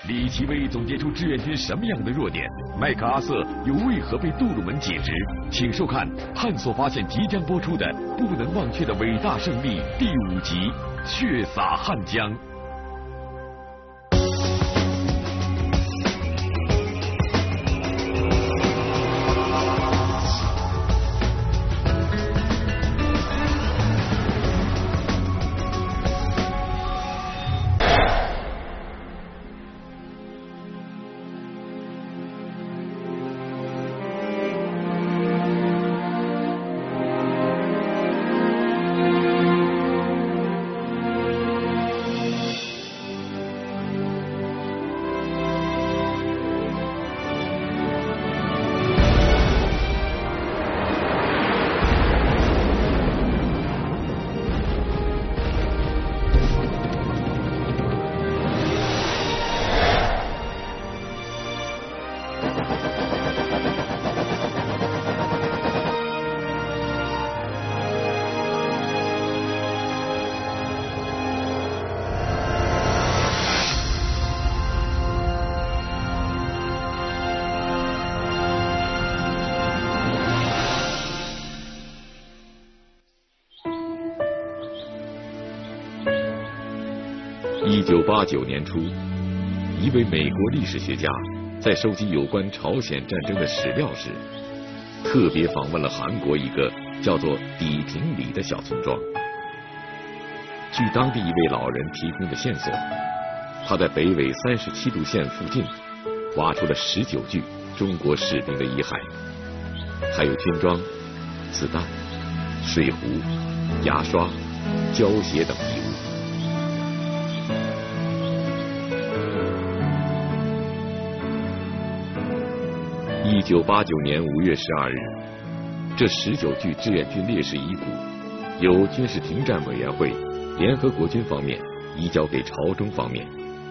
李奇微总结出志愿军什么样的弱点？麦克阿瑟又为何被杜鲁门解职？请收看《探索发现》即将播出的《不能忘却的伟大胜利》第5集《血洒汉江》。1989年初，一位美国历史学家在收集有关朝鲜战争的史料时，特别访问了韩国一个叫做底平里的小村庄。据当地一位老人提供的线索，他在北纬37度线附近挖出了19具中国士兵的遗骸，还有军装、子弹、水壶、牙刷、胶鞋等遗物。1989年5月12日，这19具志愿军烈士遗骨由军事停战委员会、联合国军方面移交给朝中方面。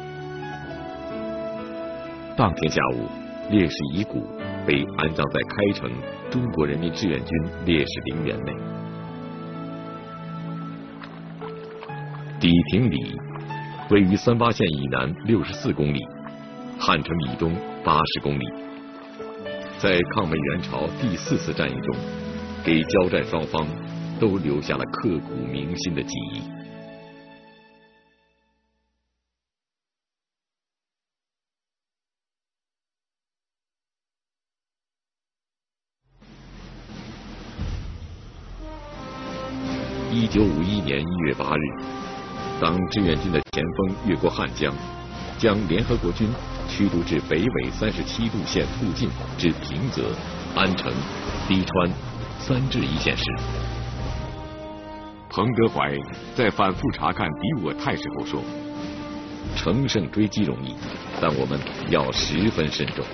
当天下午，烈士遗骨被安葬在开城中国人民志愿军烈士陵园内。底平里位于三八线以南64公里，汉城以东80公里。在抗美援朝第4次战役中，给交战双方都留下了刻骨铭心的记忆。1951年1月8日，当志愿军的前锋越过汉江，将联合国军驱逐至北纬37度线附近至平泽、安城、滴川、三治一线时，彭德怀在反复查看敌我态势后说：“乘胜追击容易，但我们要十分慎重。”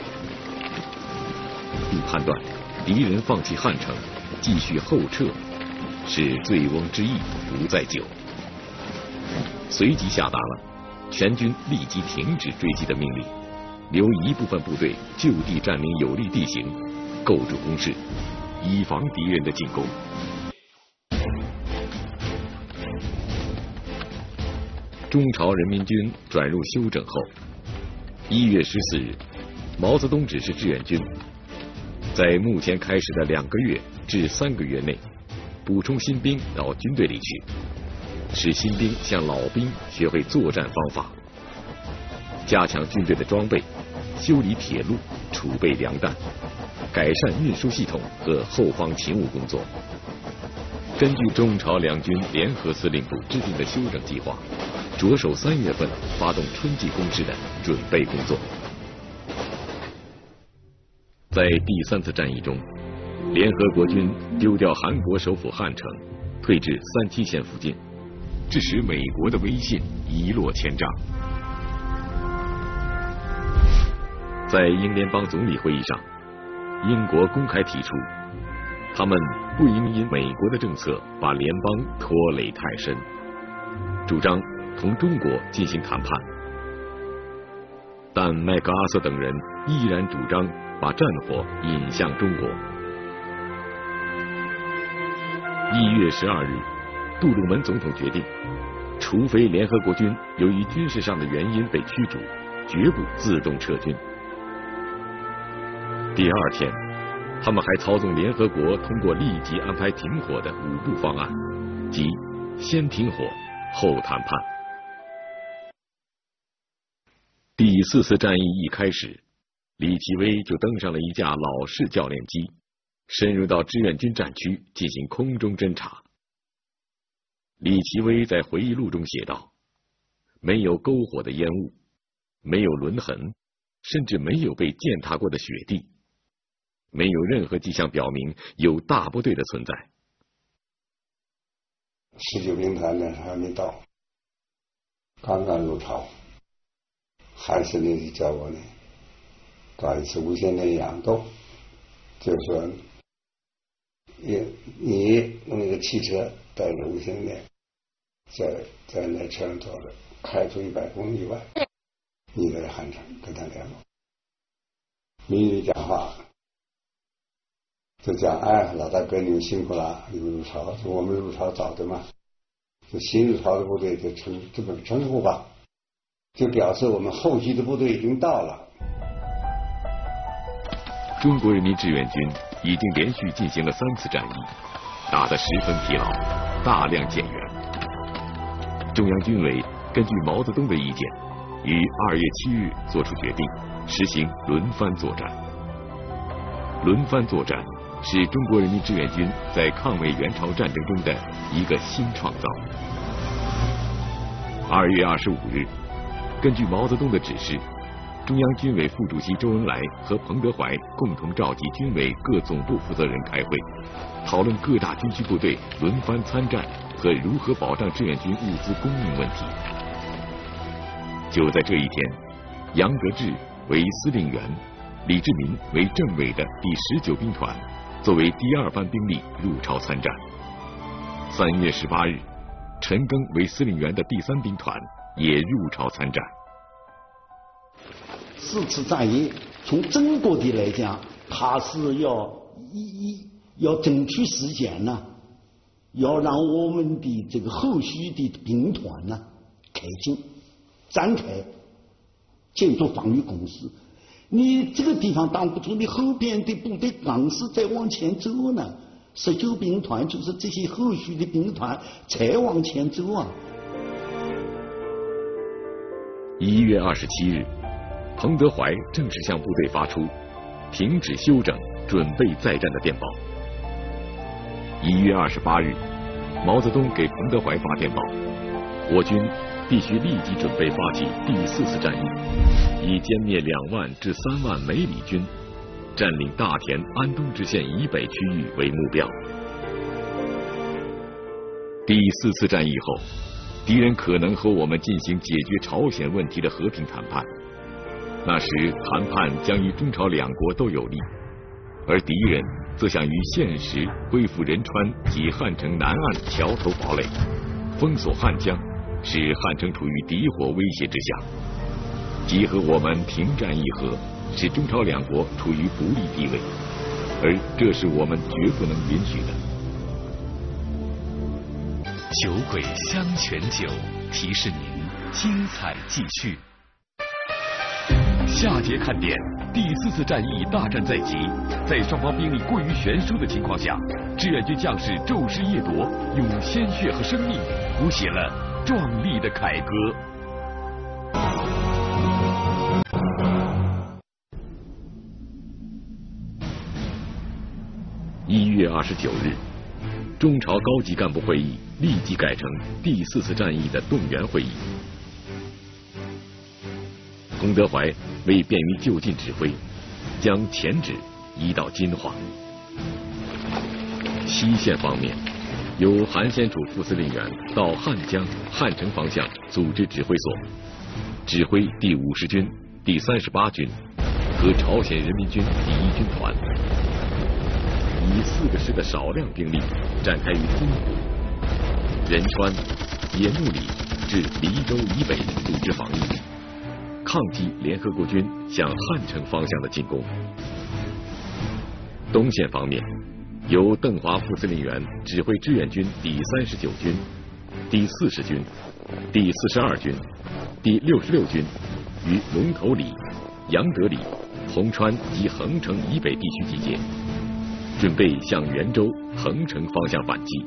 并判断敌人放弃汉城，继续后撤，是醉翁之意不在酒。随即下达了全军立即停止追击的命令，留一部分部队就地占领有利地形，构筑工事，以防敌人的进攻。中朝人民军转入休整后，1月14日，毛泽东指示志愿军，在目前开始的2个月至3个月内，补充新兵到军队里去，使新兵向老兵学会作战方法，加强军队的装备，修理铁路，储备粮弹，改善运输系统和后方勤务工作。根据中朝两军联合司令部制定的休整计划，着手3月份发动春季攻势的准备工作。在第3次战役中，联合国军丢掉韩国首府汉城，退至37线附近，致使美国的威信一落千丈。在英联邦总理会议上，英国公开提出，他们不应因美国的政策把联邦拖累太深，主张同中国进行谈判。但麦克阿瑟等人依然主张把战火引向中国。1月12日，杜鲁门总统决定，除非联合国军由于军事上的原因被驱逐， 绝不自动撤军。第二天，他们还操纵联合国通过立即安排停火的5步方案，即先停火，后谈判。第4次战役一开始，李奇微就登上了一架老式教练机，深入到志愿军战区进行空中侦察。李奇微在回忆录中写道：没有篝火的烟雾，没有轮痕，甚至没有被践踏过的雪地，没有任何迹象表明有大部队的存在。 19兵团那时候还没到，刚刚入朝。韩司令就叫我呢搞一次无线电佯斗，就说你用一个汽车带着无线电在那车上走着，开出100公里外，你在汉城跟他联络。民语讲话就讲，哎，老大哥你们辛苦了，你们入朝，我们入朝早的嘛，就新入朝的部队就这么称呼吧，就表示我们后续的部队已经到了。 中国人民志愿军已经连续进行了3次战役，打得十分疲劳，大量减员。中央军委根据毛泽东的意见，于2月7日作出决定，实行轮番作战。轮番作战是中国人民志愿军在抗美援朝战争中的一个新创造。2月25日，根据毛泽东的指示，中央军委副主席周恩来和彭德怀共同召集军委各总部负责人开会，讨论各大军区部队轮番参战和如何保障志愿军物资供应问题。就在这一天，杨得志为司令员，李志民为政委的第19兵团作为第2班兵力入朝参战。3月18日，陈赓为司令员的第3兵团也入朝参战。 4次战役从中国的来讲，它是要争取时间呢，要让我们的这个后续的兵团呢开进展开建筑防御工事。你这个地方挡不住，你后边的部队刚是在往前走呢。19兵团就是这些后续的兵团才往前走啊。 1月27日，彭德怀正式向部队发出停止休整、准备再战的电报。1月28日，毛泽东给彭德怀发电报，我军必须立即准备发起第4次战役，以歼灭2万至3万美里军，占领大田、安东支线以北区域为目标。第4次战役后，敌人可能和我们进行解决朝鲜问题的和平谈判，那时谈判将于中朝2国都有利，而敌人则想于现时恢复仁川及汉城南岸桥头堡垒，封锁汉江，使汉城处于敌火威胁之下。结合我们停战议和，使中朝2国处于不利地位，而这是我们绝不能允许的。 酒鬼香泉酒提示您精彩继续。下节看点：第4次战役大战在即，在双方兵力过于悬殊的情况下，志愿军将士昼食夜夺，用鲜血和生命谱写了壮丽的凯歌。 1月29日，中朝高级干部会议立即改成第4次战役的动员会议。彭德怀为便于就近指挥，将前指移到金华。西线方面，由韩先楚副司令员到汉江、汉城方向组织指挥所，指挥第50军、第38军和朝鲜人民军第1军团，以4个师的少量兵力展开于东湖、仁川、野木里至黎州以北组织防御，抗击联合国军向汉城方向的进攻。东线方面，由邓华副司令员指挥志愿军第39军、第40军、第42军、第66军于龙头里、杨德里、铜川及横城以北地区集结，准备向袁州、横城方向反击。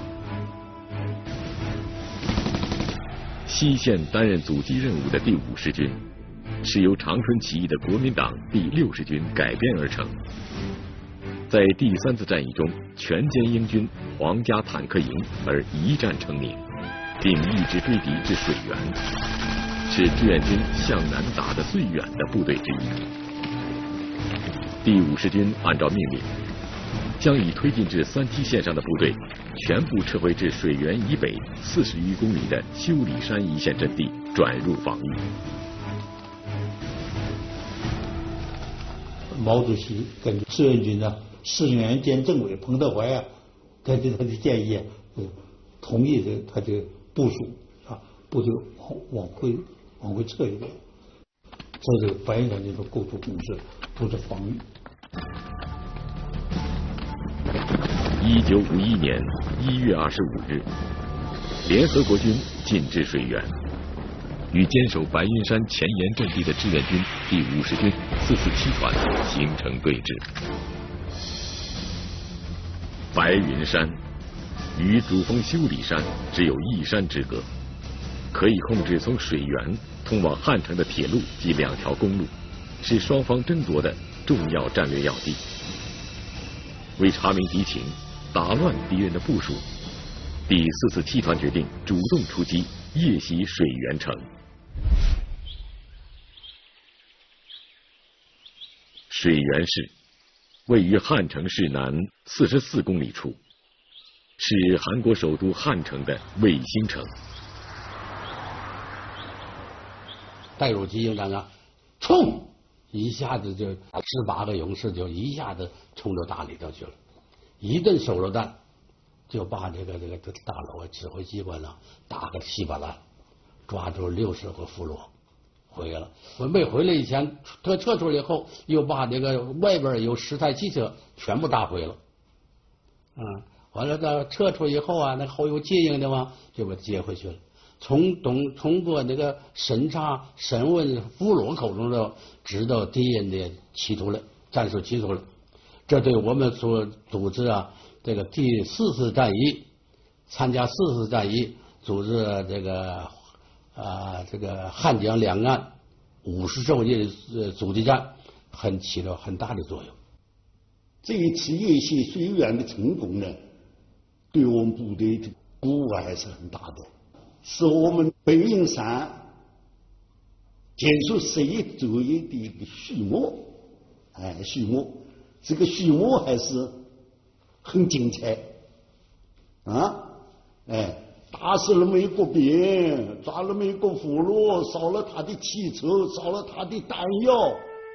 西线担任阻击任务的第50军，是由长春起义的国民党第60军改编而成。在第3次战役中，全歼英军皇家坦克营而一战成名，并一直追敌至水源，是志愿军向南打得最远的部队之一。第50军按照命令，将已推进至3七线上的部队全部撤回至水源以北40余公里的修理山一线阵地，转入防御。 毛主席跟志愿军的市员兼政委彭德怀啊，他的建议，同意他的部署啊，部队往回撤一点，这是白银团这个构筑工事，不是防御。 1951年1月25日，联合国军进至水源，与坚守白云山前沿阵地的志愿军第50军447团形成对峙。白云山与主峰修理山只有1山之隔，可以控制从水源通往汉城的铁路及2条公路，是双方争夺的重要战略要地。为查明敌情，打乱敌人的部署，第447团决定主动出击，夜袭水源城。水源市位于汉城市南44公里处，是韩国首都汉城的卫星城。 带入机营战啊，冲！一下子就18个勇士就一下子冲到大里头去了，一顿手榴弹就把这个大楼啊、指挥机关啊打个稀巴烂，抓住60个俘虏回来了。准备回来以前，他撤出来以后，又把这个外边有10台汽车全部打毁了。完了到撤出以后啊，那后有接应的嘛，就把接回去了。通过那个审查、审问俘虏口中的，知道敌人的企图了，战术企图了。这对我们所组织啊，这个第4次战役，参加4次战役，组织这个汉江两岸50周年的阻击战，起了很大的作用。 这一次夜袭水源的成功呢，对我们部队的鼓舞还是很大的。是我们白云山建设事业作业的一个序幕，序幕，这个序幕还是很精彩啊！打死了美国兵，抓了美国俘虏，烧了他的汽车，烧了他的弹药。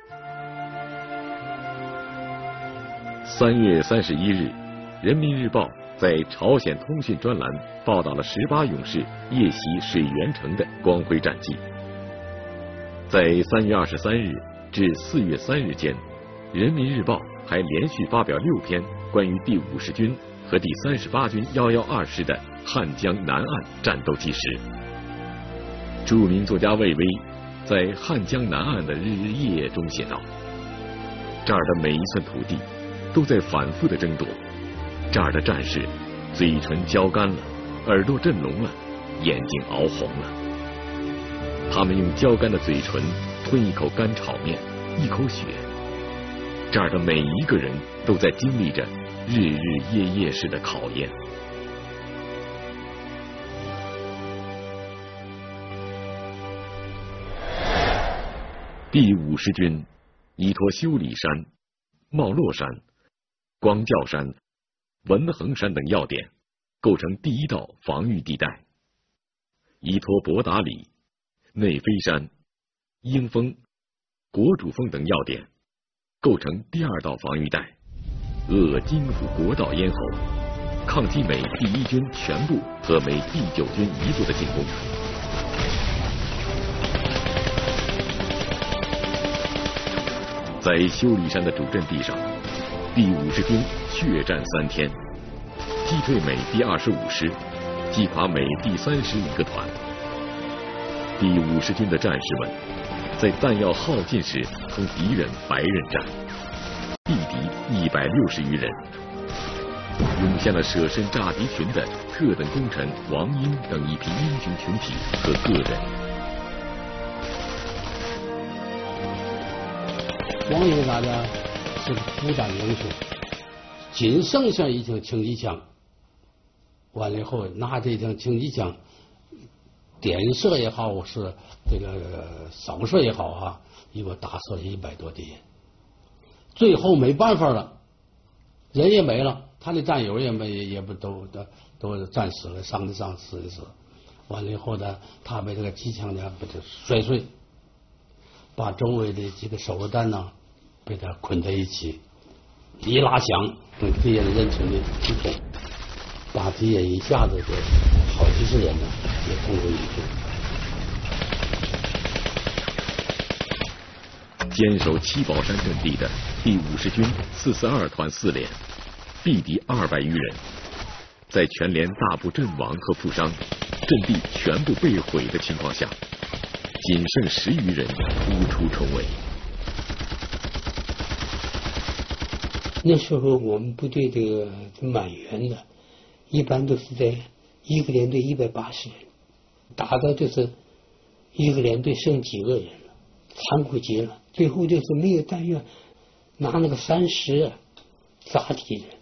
3月31日，《人民日报》在朝鲜通讯专栏报道了18勇士夜袭水源城的光辉战绩。在3月23日至4月3日间，《人民日报》还连续发表6篇关于第50军和第38军112师的汉江南岸战斗纪实。著名作家魏巍在《汉江南岸的日日夜夜》中写道：“这儿的每一寸土地都在反复的争夺，这儿的战士嘴唇焦干了，耳朵震聋了，眼睛熬红了。他们用焦干的嘴唇吞一口干炒面，一口血。这儿的每一个人都在经历着日日夜夜式的考验。”第50军依托修理山、茂洛山、光教山、文衡山等要点，构成第1道防御地带；依托博达里、内飞山、英峰、国主峰等要点，构成第2道防御带，扼京府国道咽喉，抗击美第1军全部和美第9军一部的进攻。在修理山的主阵地上，第50军血战3天，击退美第25师，击垮美第3师1个团。第50军的战士们在弹药耗尽时同敌人白刃战，毙敌160余人，涌现了舍身炸敌群的特等功臣王英等一批英雄群体和个人。 王英大家是个苦战英雄，仅剩下一挺轻机枪，完了以后拿这挺轻机枪点射也好，是这个扫射也好啊，一共打死了100多敌人。最后没办法了，人也没了，他的战友也没，也不都战死了，伤的伤，死的死。完了以后呢，他被这个机枪呢被他摔碎，把周围的几个手榴弹呢被他捆在一起，一拉响，跟敌人人群的一通，把敌人一下子就好几十人呢也同归于尽。 坚守七宝山阵地的第50军442团4连，毙敌200余人，在全连大部阵亡和负伤，阵地全部被毁的情况下，仅剩10余人突出重围。 那时候我们部队这个满员的，一般都是在一个连队180人，打到就是一个连队剩几个人了，残酷极了。最后就是没有弹药，拿那个30砸敌人。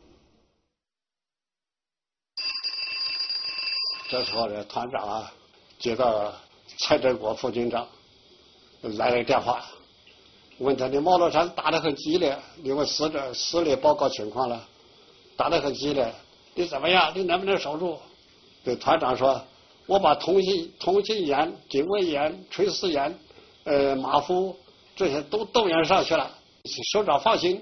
这时候呢，团长啊接到蔡振国副军长来了电话，问他：“你茂罗山打得很激烈，因为死里报告情况了，打得很激烈，你怎么样？你能不能守住？”对团长说：“我把通信员、警卫员、炊事员、马夫这些都动员上去了，首长放心。”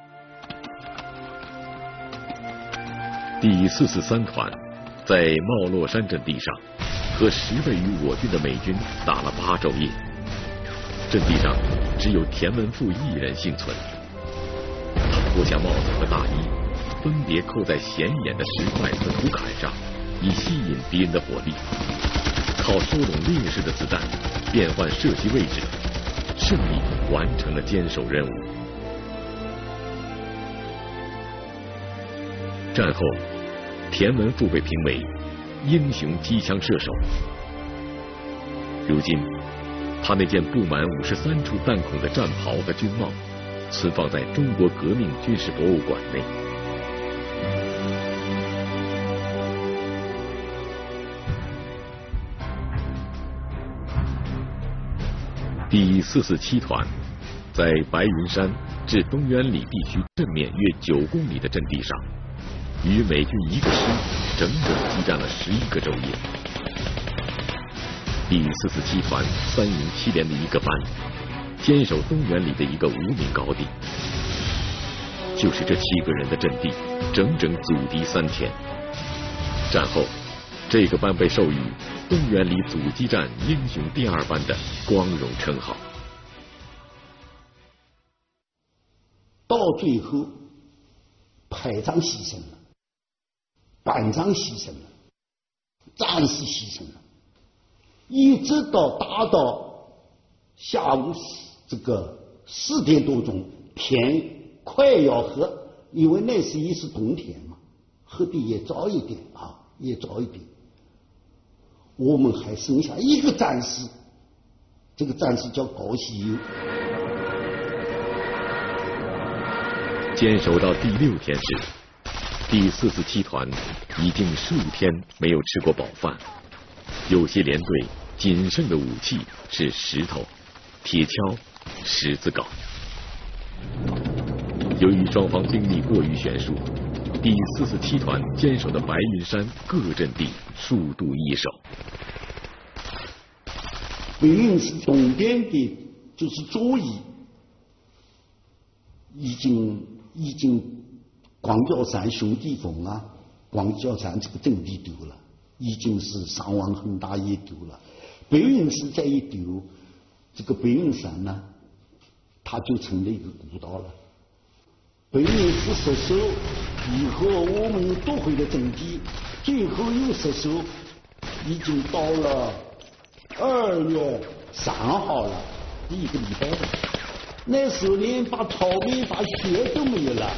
第443团在茂洛山阵地上和10倍于我军的美军打了8昼夜，阵地上只有田文富一人幸存。他脱下帽子和大衣，分别扣在显眼的石块和土坎上，以吸引敌人的火力，靠收拢劣势的子弹变换射击位置，胜利完成了坚守任务。战后，田文富被评为英雄机枪射手。如今，他那件布满53处弹孔的战袍和军帽，存放在中国革命军事博物馆内。第447团在白云山至东源里地区正面约9公里的阵地上，与美军一个师整整激战了11个昼夜。第447团3营7连的一个班，坚守东源里的一个无名高地。就是这7个人的阵地，整整阻敌3天。战后，这个班被授予东源里阻击战英雄第2班的光荣称号。 到最后，排长牺牲了，班长牺牲了，战士牺牲了，一直到打到下午这个4点多钟，天快要黑，因为那时也是冬天嘛，黑的也早一点啊，也早一点。我们还剩下一个战士，这个战士叫高希友。 坚守到第6天时，第447团已经15天没有吃过饱饭，有些连队仅剩的武器是石头、铁锹、十字镐。由于双方兵力过于悬殊，第447团坚守的白云山各阵地数度易手。 白云是东边的，就是左翼，已经广角山兄弟峰啊，广角山这个阵地丢了，已经是伤亡很大，也丢了。白云是再一丢，这个白云山呢，它就成了一个孤岛了。白云是失守以后，我们夺回了阵地，最后又失守，已经到了2月3号了。 1个礼拜了。那时候连把草莓、把血都没有了。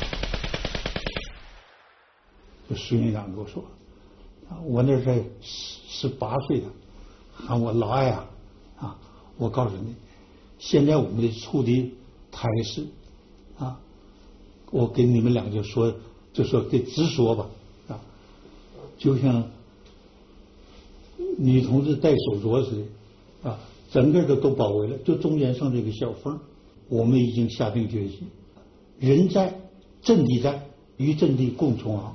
就孙院长跟我说，我那时候18岁的，喊我老艾啊，我告诉你，现在我们的处的态势啊，我给你们俩就说给直说吧啊，就像女同志戴手镯似的啊，整个都包围了，就中间剩这个小缝。我们已经下定决心，人在阵地在，与阵地共存亡。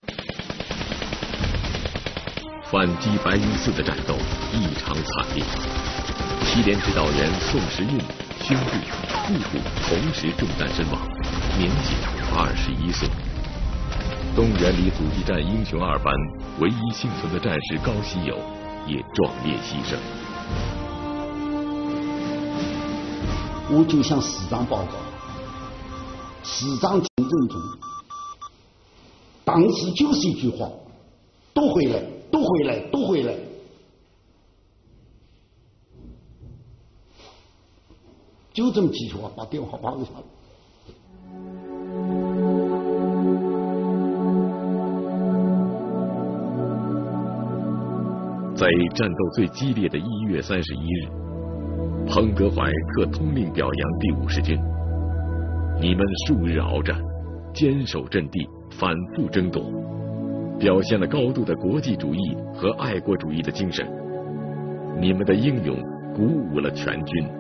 反击白云寺的战斗异常惨烈，7连指导员宋时运兄弟父母同时中弹身亡，年仅21岁。东原里阻击战英雄2班唯一幸存的战士高希友也壮烈牺牲。 我就向师长报告，师长挺认同，当时就是一句话：都回来，都回来，都回来。就这么几句话，把电话挂给他了。 在战斗最激烈的1月31日。彭德怀特通令表扬第50军，你们数日鏖战，坚守阵地，反复争夺，表现了高度的国际主义和爱国主义的精神。你们的英勇鼓舞了全军，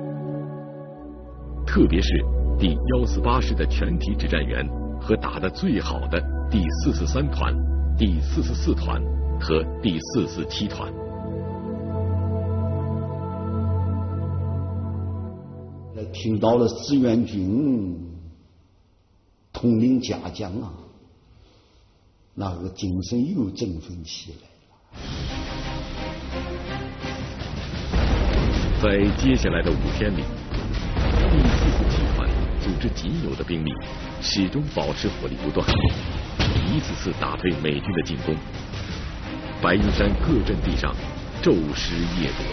特别是第148师的全体指战员和打得最好的第443团、第444团和第447团。 听到了志愿军统领嘉奖啊，那个精神又振奋起来了。 在接下来的5天里，第447团组织仅有的兵力，始终保持火力不断，一次次打退美军的进攻。白云山各阵地上昼失夜夺。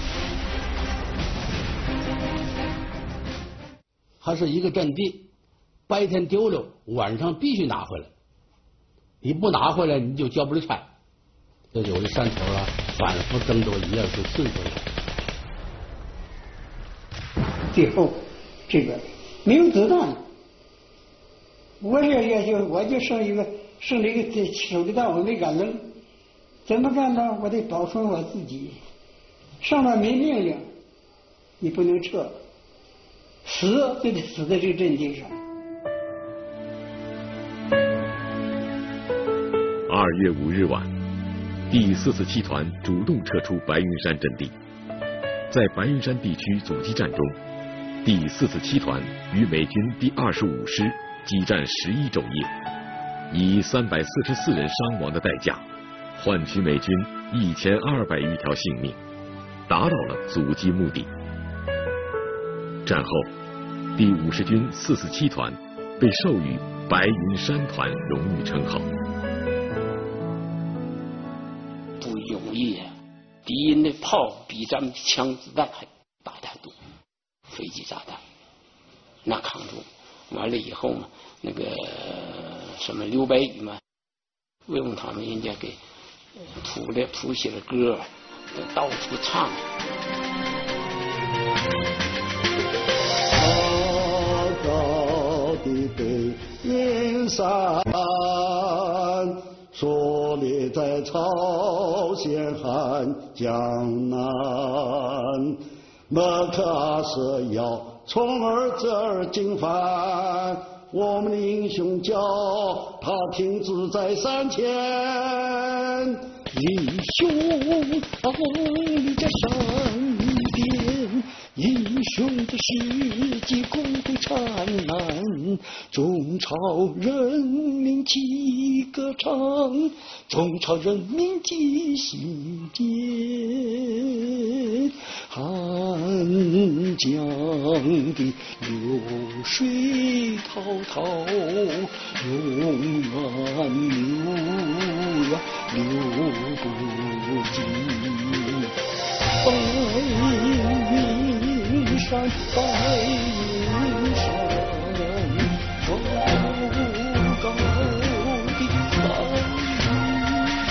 还是一个阵地，白天丢了，晚上必须拿回来。你不拿回来，你就交不了差。这有的山头啊，反复争夺一样就顺回来。 最后，这个没有子弹，我就剩了一个手榴弹，我没敢扔。怎么干呢？我得保存我自己。上面没命令，你不能撤。死就得死在这个阵地上。 2月5日晚，第447团主动撤出白云山阵地，在白云山地区阻击战中，第447团与美军第25师激战11昼夜，以344人伤亡的代价，换取美军1200余条性命，达到了阻击目的。战后，第50军447团被授予白云山团荣誉称号。 不容易啊！敌人的炮比咱们枪子弹还大太多，飞机炸弹那扛住。完了以后嘛，那个什么刘白羽嘛，用他们人家给谱写了歌，到处唱。 的北云山，说你在朝鲜汉江南，莫克是要从这儿进犯，我们的英雄叫他停止在山前。英雄啊，你在山巅，英雄的事迹光辉灿烂，中朝人民齐歌唱，中朝人民齐心间。汉江的流水滔滔，永远流呀流不尽。白云山白云上，高高的白云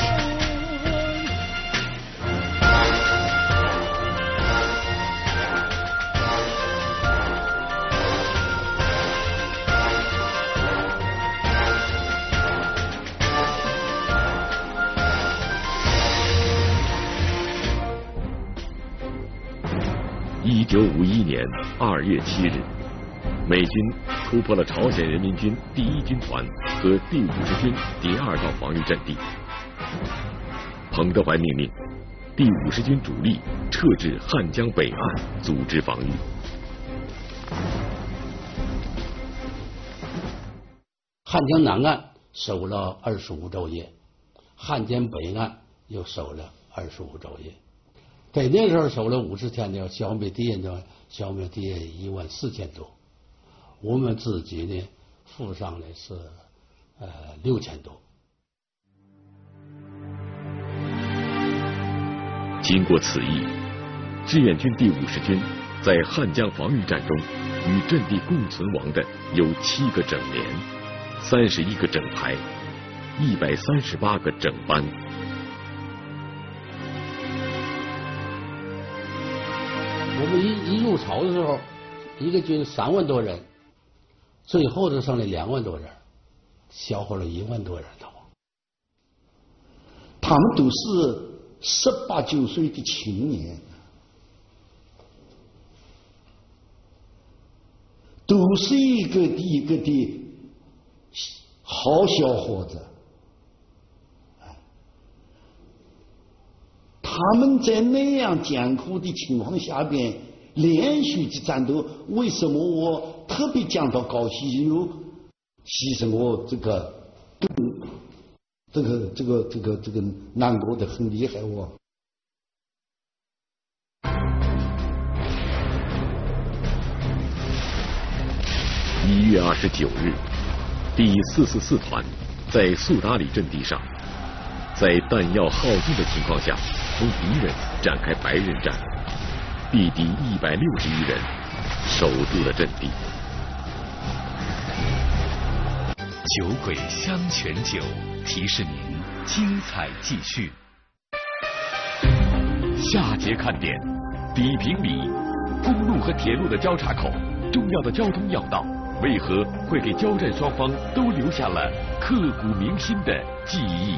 1951年2月7日，美军突破了朝鲜人民军第1军团和第50军第2道防御阵地。彭德怀命令第50军主力撤至汉江北岸，组织防御。 汉江南岸守了25昼夜，汉江北岸又守了25昼夜。在那时候守了50天的，消灭敌人14000多，我们自己呢负伤的是6000多。 经过此役，志愿军第50军在汉江防御战中与阵地共存亡的有7个整连、31个整排、138个整班。 我们一入朝的时候，一个军3万多人，最后就剩了2万多人，消耗了1万多人逃亡。 他们都是18、19岁的青年，都是一个的好小伙子。他们在那样艰苦的情况下边连续的战斗，为什么我特别讲到高希友牺牲我这个难过的很厉害我。 1月29日，第444团在苏达里阵地上，在弹药耗尽的情况下，同敌人展开白刃战，毙敌160余人，守住了阵地。 酒鬼香泉酒提示您精彩继续。下节看点：比平里公路和铁路的交叉口，重要的交通要道，为何会给交战双方都留下了刻骨铭心的记忆？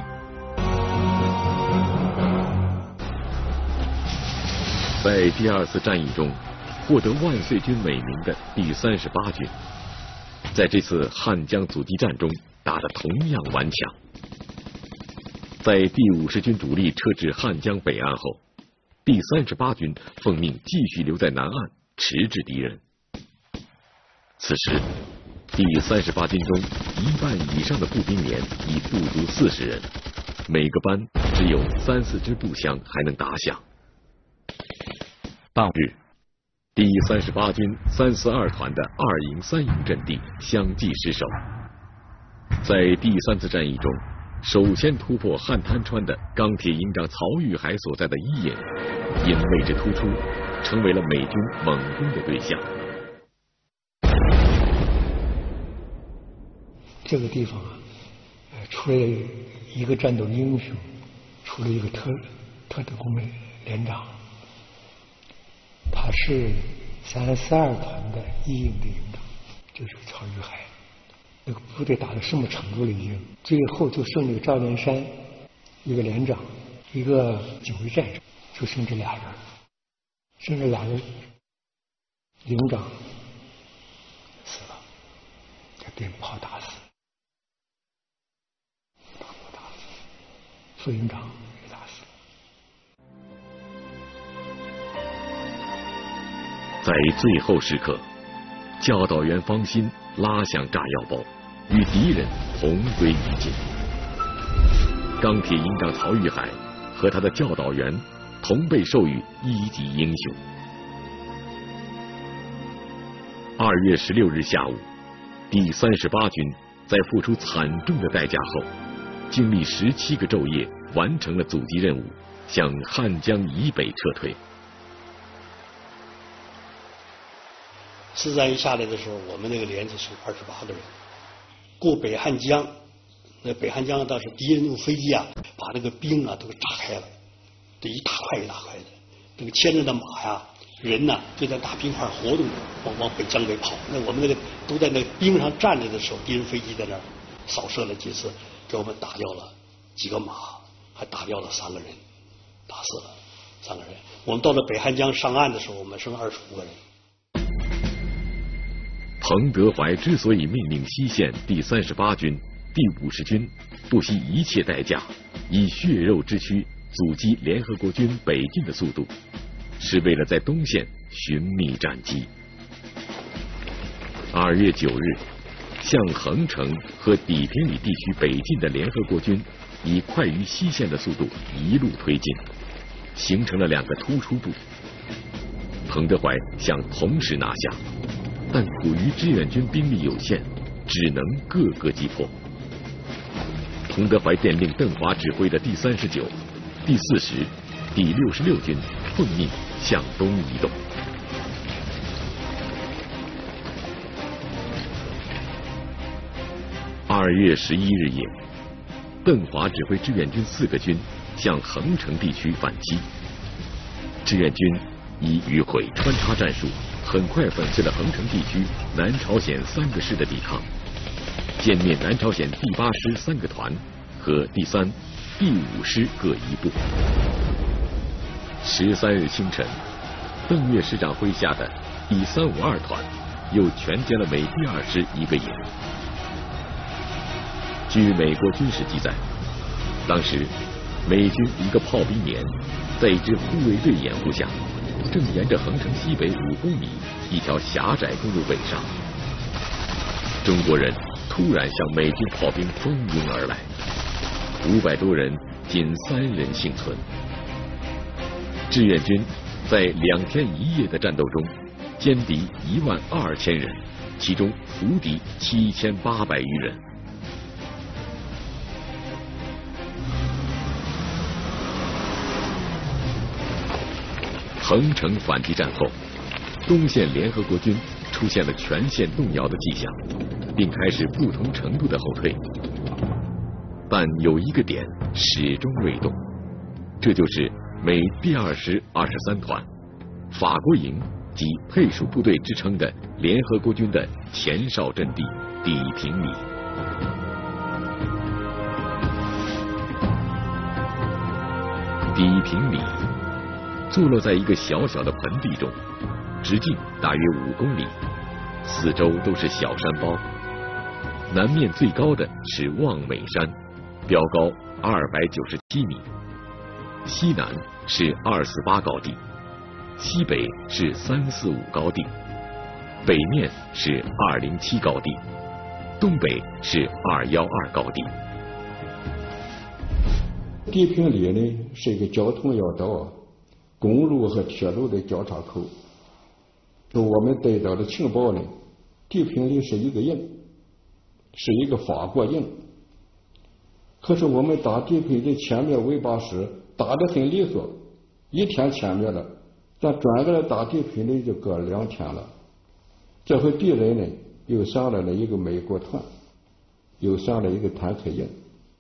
在第2次战役中获得万岁军美名的第38军，在这次汉江阻击战中打得同样顽强。在第50军主力撤至汉江北岸后，第38军奉命继续留在南岸迟滞敌人。此时第38军中1半以上的步兵连已不足40人，每个班只有3、4支步枪还能打响。当日，第38军342团的2营、3营阵地相继失守。在第3次战役中，首先突破汉滩川的钢铁营长曹玉海所在的1营，因位置突出，成为了美军猛攻的对象。 这个地方啊，出了一个战斗英雄，出了一个特种工的连长。他是342团的1营的营长，就是曹玉海。那个部队打到什么程度了？已经最后就剩那个赵连山一个连长，一个警卫战士，就剩这俩人，剩这俩人，营长死了，给对炮打死，把我打死，副营长也打死了。 在最后时刻，教导员方心拉响炸药包，与敌人同归于尽。钢铁营长曹玉海和他的教导员同被授予1级英雄。2月16日下午，第38军在付出惨重的代价后，经历17个昼夜，完成了阻击任务，向汉江以北撤退。 4战役下来的时候，我们那个连是28个人，过北汉江，那北汉江当时敌人用飞机啊，把那个冰啊都给炸开了，这一大块一大块的，这个牵着的马呀、人呐、就在大冰块活动，往北江北跑。那我们那个都在那冰上站着的时候，敌人飞机在那儿扫射了几次，给我们打掉了几个马，还打掉了3个人，打死了3个人。我们到了北汉江上岸的时候，我们剩25个人。 彭德怀之所以命令西线第38军、第50军不惜一切代价，以血肉之躯阻击联合国军北进的速度，是为了在东线寻觅战机。2月9日，向横城和砥平里地区北进的联合国军，以快于西线的速度一路推进，形成了2个突出部。彭德怀想同时拿下，但苦于志愿军兵力有限，只能各个击破。彭德怀电令邓华指挥的第39、第40、第66军奉命向东移动。2月11日夜，邓华指挥志愿军4个军向横城地区反击。志愿军以迂回穿插战术，很快粉碎了横城地区南朝鲜3个师的抵抗，歼灭南朝鲜第8师3个团和第3、第5师各一部。13日清晨，邓岳师长麾下的第352团又全歼了美第2师1个营。据美国军事记载，当时美军一个炮兵连在一支护卫队掩护下，正沿着横城西北5公里一条狭窄公路北上。中国人突然向美军炮兵蜂拥而来，500多人仅3人幸存。志愿军在2天1夜的战斗中歼敌12000人，其中俘敌7800余人。横城反击战后，东线联合国军出现了全线动摇的迹象，并开始不同程度的后退。但有一个点始终未动，这就是美第2师23团法国营及配属部队之称的联合国军的前哨阵地砥平里。砥平里坐落在一个小小的盆地中，直径大约5公里，四周都是小山包。南面最高的是望美山，标高297米，西南是248高地，西北是345高地，北面是207高地，东北是212高地。 砥平里呢是一个交通要道，公路和铁路的交叉口。我们得到的情报呢，砥平里是一个营，是一个法国营。可是我们打砥平的前面尾巴时打得很利索，1天前面了，但转过来打砥平里就隔2天了。这回敌人呢又上来了一个美国团，又上了一个坦克营。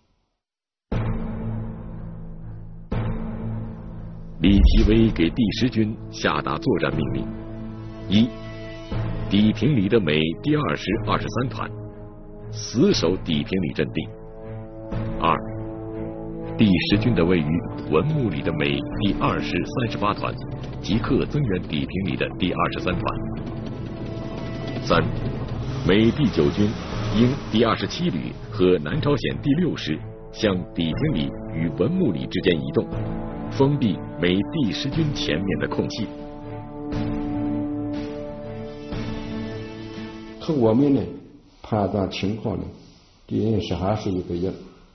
李奇微给第10军下达作战命令：一、砥平里的美第2师23团死守砥平里阵地；二、第10军的位于文木里的美第2师38团即刻增援砥平里的第23团；三、美第9军应第27旅和南朝鲜第6师向砥平里与文木里之间移动，封闭美第10军前面的空隙。 可我们呢判断情况呢，敌人是还是一个营，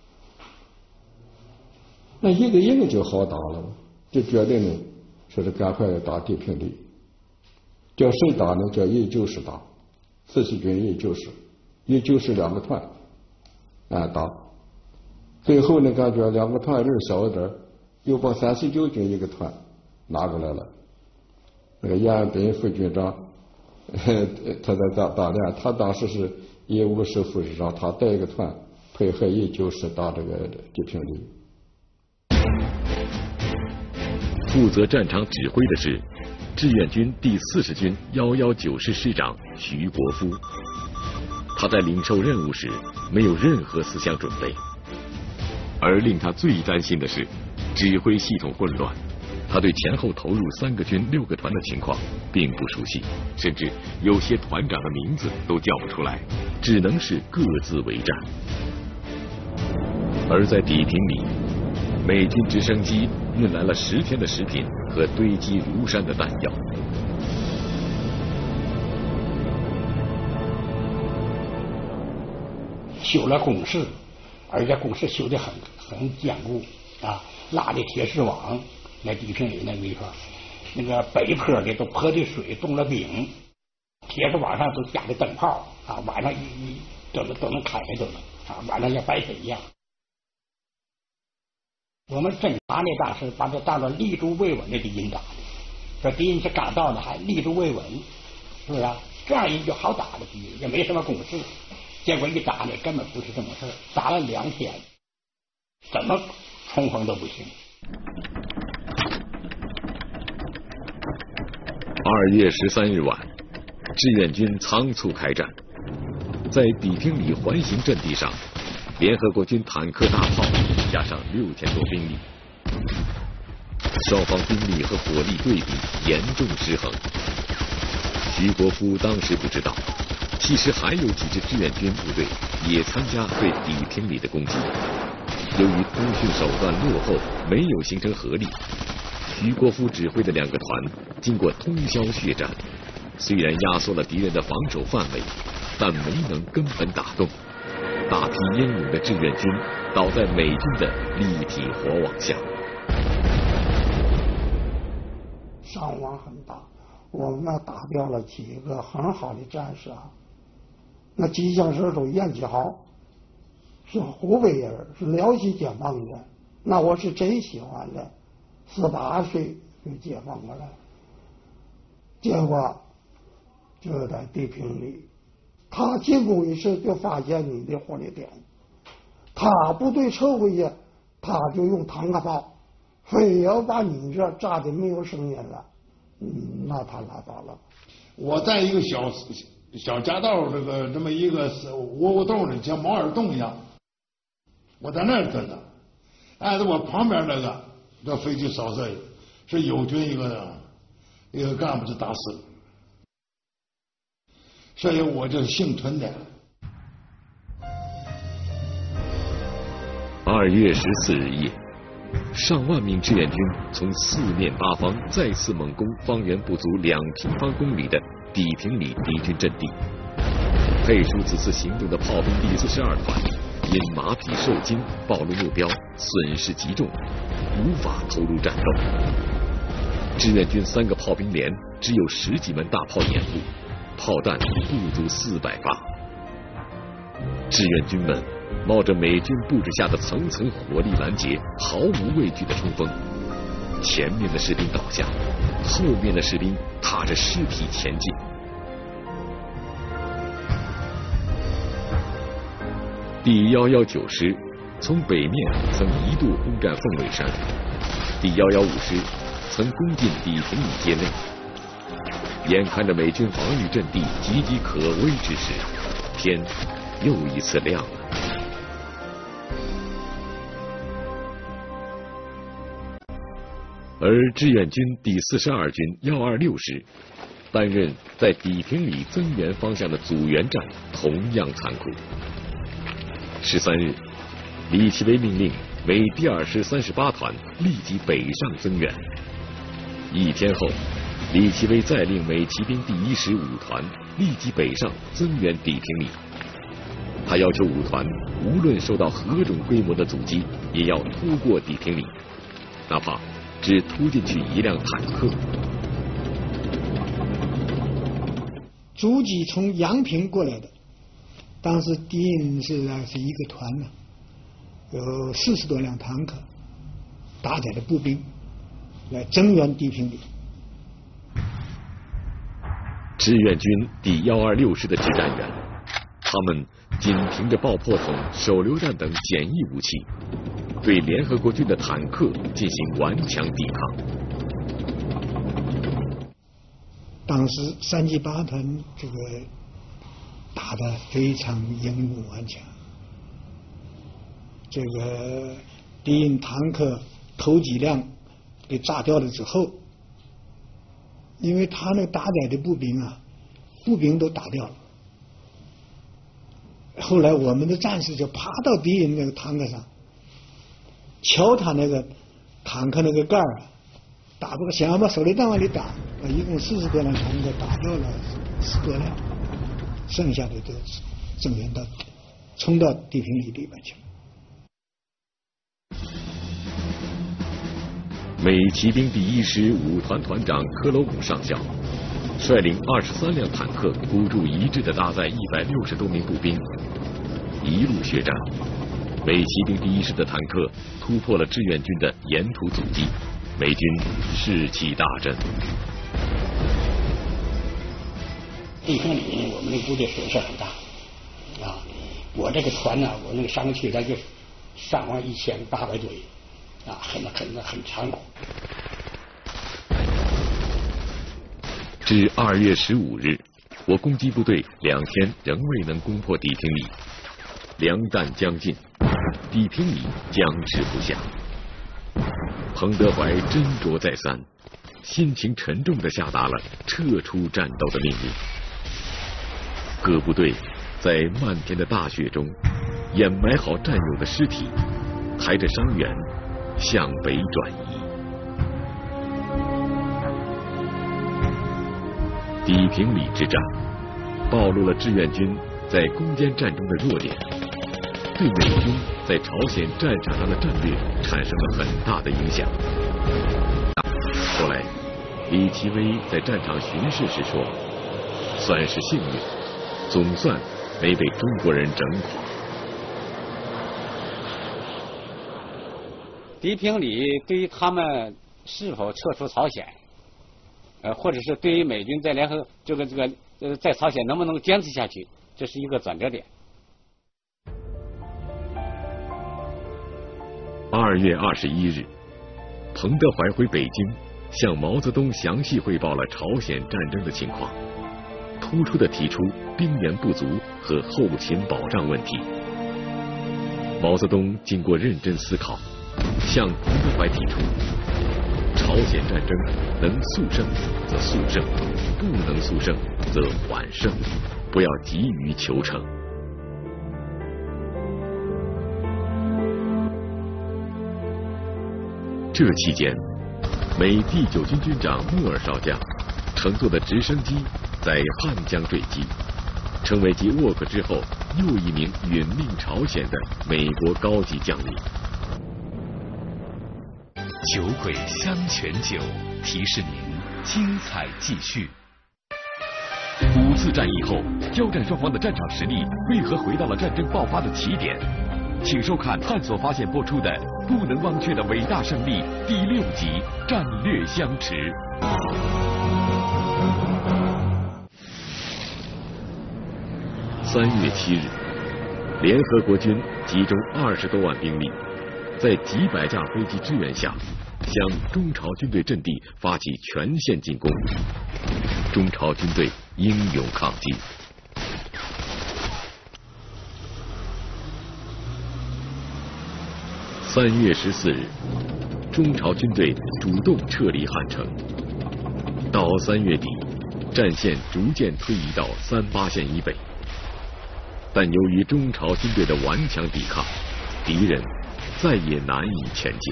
那一个营就好打了，就决定呢说是赶快要打砥平里。叫谁打呢？叫190打，40军190，190两个团打。最后呢感觉两个团人少一点，又把39军一个团拿过来了。那个延安本副军长他在打仗，他当时是业务师副师长，他带一个团配合194打这个地平里。 负责战场指挥的是志愿军第40军119师师长徐国夫。他在领受任务时没有任何思想准备，而令他最担心的是指挥系统混乱。他对前后投入3个军6个团的情况并不熟悉，甚至有些团长的名字都叫不出来，只能是各自为战。而在地平里，美军直升机运来了10天的食品和堆积如山的弹药。 修了工事，而且工事修得很坚固啊，拉的铁丝网。在地平里那个地方，那个北坡的都泼的水，冻了冰，铁丝网上都加的灯泡啊，晚上都能开开都能啊，晚上像白天一样。我们侦察呢，当时把它当作立足未稳的敌人打的，说敌人是刚到的，还立足未稳，是不是啊？这样人就好打的敌人，也没什么攻势。结果一打呢，根本不是这么事，打了2天，怎么冲锋都不行。 2月13日晚，志愿军仓促开战，在地平里环形阵地上，联合国军坦克大炮加上6000多兵力，双方兵力和火力对比严重失衡。徐国夫当时不知道，其实还有几支志愿军部队也参加对地平里的攻击。由于通讯手段落后，没有形成合力。徐国夫指挥的2个团经过通宵血战，虽然压缩了敌人的防守范围，但没能根本打动。大批英勇的志愿军倒在美军的立体火网下， 伤亡很大。我们打掉了几个很好的战士啊，那机枪手都燕几豪，是湖北人，是辽西解放的，那我是真喜欢的。18岁就解放过来，结果就在地平里，他进攻一时就发现你的火力点，他部队撤回去，他就用坦克炮，非要把你这炸的没有声音了，那他拉倒了。 我在一个小夹道这么一个窝洞里，像毛耳洞一样，我在那儿蹲着，挨着我旁边这飞机扫射是友军一个干部就打死了，所以我就是幸存的。 2月14日夜，上万名志愿军从4面8方再次猛攻方圆不足2平方公里的地平里敌军阵地。配属此次行动的炮兵第42团因马匹受惊，暴露目标，损失极重，无法投入战斗。志愿军3个炮兵连只有10几门大炮掩护，炮弹不足400发。志愿军们冒着美军布置下的层层火力拦截，毫无畏惧的冲锋。前面的士兵倒下，后面的士兵踏着尸体前进。第119师从北面曾一度攻占凤尾山，第115师曾攻进地平里街内。眼看着美军防御阵地岌岌可危之时，天又一次亮了。而志愿军第42军126师担任在地平里增援方向的阻援战同样残酷。13日，李奇微命令美第2师38团立即北上增援。1天后，李奇微再令美骑兵第1师5团立即北上增援地平里。他要求5团无论受到何种规模的阻击，也要突过地平里，哪怕只突进去1辆坦克。 阻击从阳平过来的，当时敌人是一个团呢，有40多辆坦克，搭载的步兵来增援地平里。 志愿军第126师的指战员，他们仅凭着爆破筒、手榴弹等简易武器，对联合国军的坦克进行顽强抵抗。 当时3级8团这个打得非常英武顽强，这个敌营坦克头几辆给炸掉了之后，因为他那搭载的步兵都打掉了。后来我们的战士就爬到敌人那个坦克上，敲他那个坦克那个盖儿，打不过，想要把手榴弹往里打，一共40多辆坦克打掉了10多辆，剩下的都增援到冲到地平里里边去了。 美骑兵第1师5团团长科罗姆上校率领23辆坦克，孤注一掷地搭载160多名步兵，一路血战。美骑兵第1师的坦克突破了志愿军的沿途阻击，美军士气大振。 地平里我们的部队损失很大啊！我这个团呢，我那个伤去他就伤亡1800多人啊，很残酷。 至2月15日，我攻击部队2天仍未能攻破地平里，粮弹将尽，地平里僵持不下。彭德怀斟酌再三，心情沉重地下达了撤出战斗的命令。各部队在漫天的大雪中掩埋好战友的尸体，抬着伤员向北转移。地平里之战暴露了志愿军在攻坚战中的弱点，对美军在朝鲜战场上的战略产生了很大的影响。后来，李奇微在战场巡视时说：“算是幸运，总算没被中国人整垮。” 地平里对于他们是否撤出朝鲜，或者是对于美军在联合在朝鲜能不能坚持下去，这是一个转折点。 2月21日，彭德怀回北京，向毛泽东详细汇报了朝鲜战争的情况，突出地提出兵源不足和后勤保障问题。毛泽东经过认真思考，向彭德怀提出：朝鲜战争能速胜则速胜，不能速胜则缓胜，不要急于求成。这期间，美第9军军长穆尔少将乘坐的直升机在汉江坠机，成为继沃克之后又一名殒命朝鲜的美国高级将领。 酒鬼香泉酒提示您精彩继续。5次战役后，交战双方的战场实力为何回到了战争爆发的起点？请收看探索发现播出的《不能忘却的伟大胜利》第6集《战略相持》。 3月7日，联合国军集中20多万兵力，在几百架飞机支援下，向中朝军队阵地发起全线进攻。中朝军队英勇抗击。3月14日，中朝军队主动撤离汉城。到3月底，战线逐渐推移到38线以北。但由于中朝军队的顽强抵抗，敌人再也难以前进。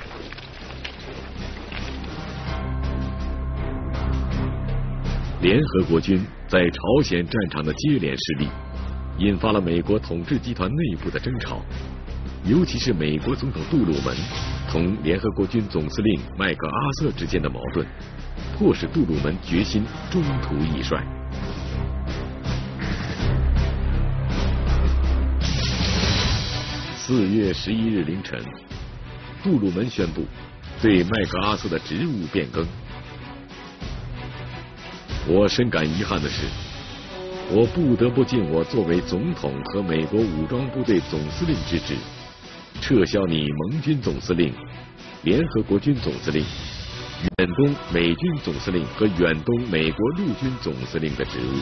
联合国军在朝鲜战场的接连失利，引发了美国统治集团内部的争吵，尤其是美国总统杜鲁门同联合国军总司令麦克阿瑟之间的矛盾，迫使杜鲁门决心中途易帅。4月11日凌晨，杜鲁门宣布对麦克阿瑟的职务变更。 我深感遗憾的是，我不得不尽我作为总统和美国武装部队总司令之职，撤销你盟军总司令、联合国军总司令、远东美军总司令和远东美国陆军总司令的职务。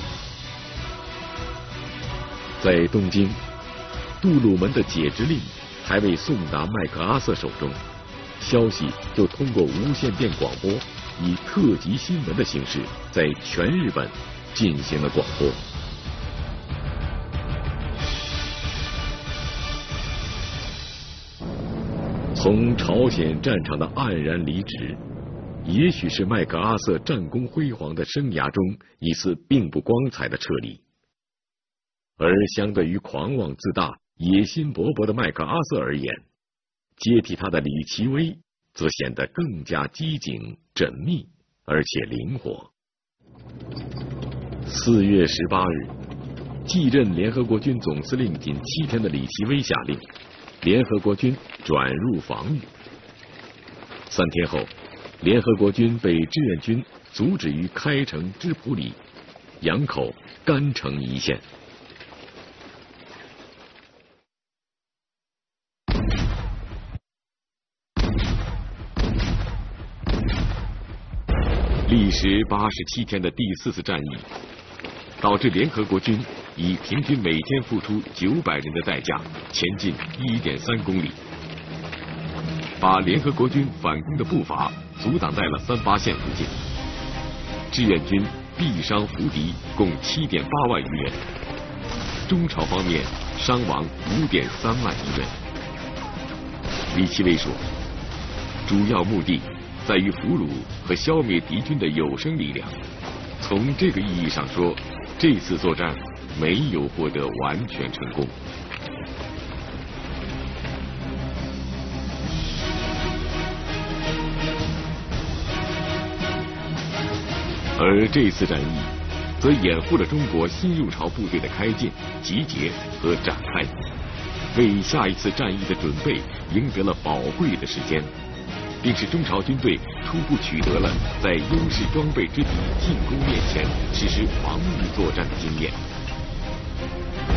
在东京，杜鲁门的解职令还未送达麦克阿瑟手中，消息就通过无线电广播以特级新闻的形式在全日本进行了广播。从朝鲜战场的黯然离职，也许是麦克阿瑟战功辉煌的生涯中一次并不光彩的撤离。而相对于狂妄自大、野心勃勃的麦克阿瑟而言，接替他的李奇微则显得更加机警、缜密，而且灵活。4月18日，继任联合国军总司令仅7天的李奇微下令，联合国军转入防御。3天后，联合国军被志愿军阻止于开城之浦里、洋口、干城一线。历时87天的第4次战役，导致联合国军以平均每天付出900人的代价前进1.3公里，把联合国军反攻的步伐阻挡在了38线附近。志愿军毙伤俘敌共7.8万余人，中朝方面伤亡5.3万余人。李奇微说，主要目的在于俘虏和消灭敌军的有生力量。从这个意义上说，这次作战没有获得完全成功。而这次战役则掩护了中国新入朝部队的开进、集结和展开，为下一次战役的准备赢得了宝贵的时间，并使中朝军队初步取得了在优势装备之敌进攻面前实施防御作战的经验。